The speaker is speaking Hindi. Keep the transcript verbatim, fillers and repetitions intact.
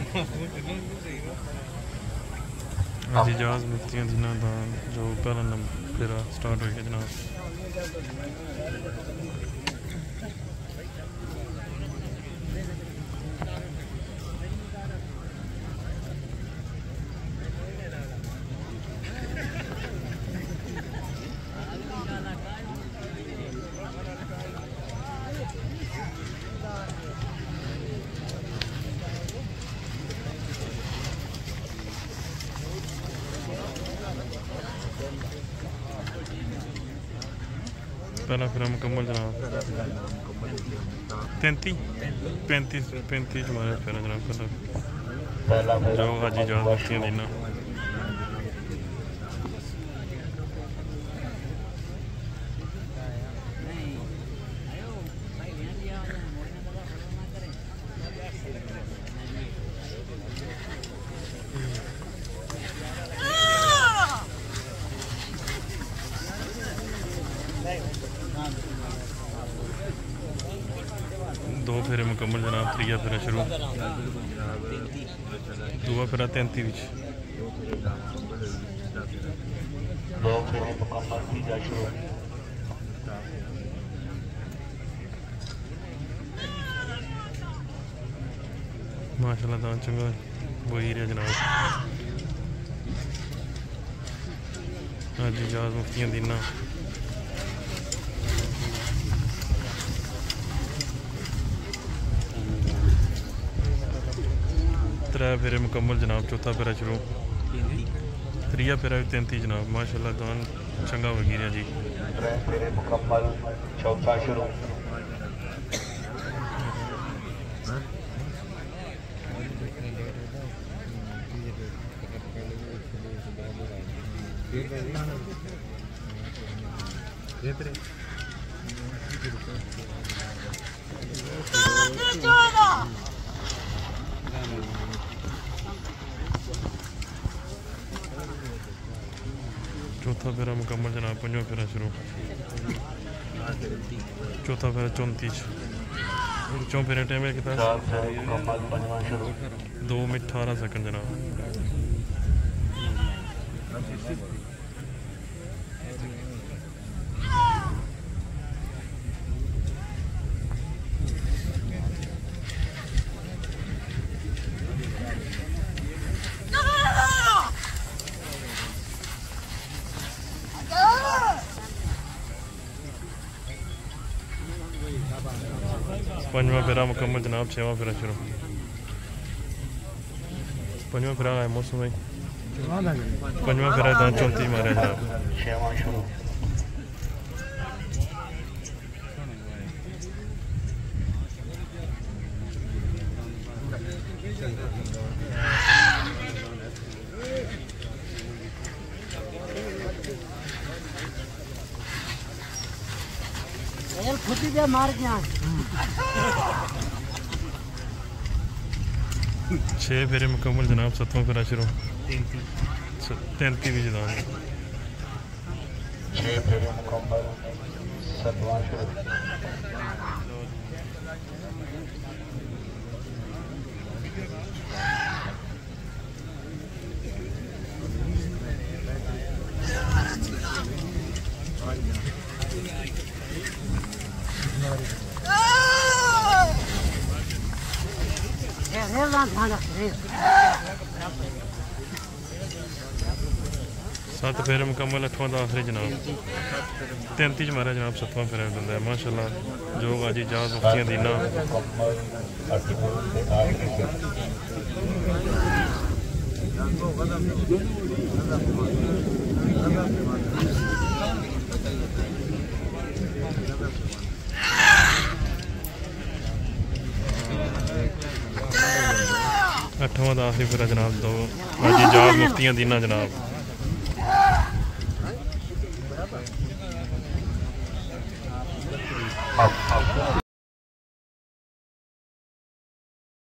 अज इजाज़ मुफ्तियां जिन्हों का जो पहला नंबर फेरा स्टार्ट हो गया जनाब। पहला फिर मुकम्मल जनाब तैंती पैंतीस पैंतीस हमारे फिर जनाब पहला जो अज इजाज़त मुफ्तियां देना दो फेरे मुकम्मल जनाब। त्रीया फेरा शुरू दूआ फेरा तैंती विच माशाल्लाह दान चंगा वही रहा जनाब। अज इजाज़त मुफ्तियां देना त्रै फेरे मुकम्मल जनाब। चौथा फेरा शुरू त्रीया फेरा भी तैंती जनाब। माशाल्लाह दान चंगा वगी रहा जी। त्रै फेरे मुकम्मल चौथा शुरू चौथा फेरा मुकम्मल जनाब। पंजवा फेरा शुरू चौथा फेरा चौंती चौं फेरे टाइम कितना दो मिनट अठारह सेकंड जनाब। पंजवा फेरा मुकम्मल जनाब। छेवां फेरा शुरू पंजवा फेरा है मौसम भाई। पंजवा फेरा दान चौंती मारे जनाब। छेवां शुरू खुद ही मार गया छे फेरे मुकम्मल जनाब। सतवां फेरा शुरू तैंती भी जनाब। छे फेरे मुकम्मल सतवां शुरू सत्त फेरे मुकम्मल। अठवां दा आखिरी जनाब। तैंती च मारा जनाब। सतवां फेरा बंदा है माशाल्लाह जो अज इजाज़त मुफ्तियां देना अठवां दा आखिरी फेरा जनाब। दो अज इजाज़त मुफ्तियां देना जनाब। अब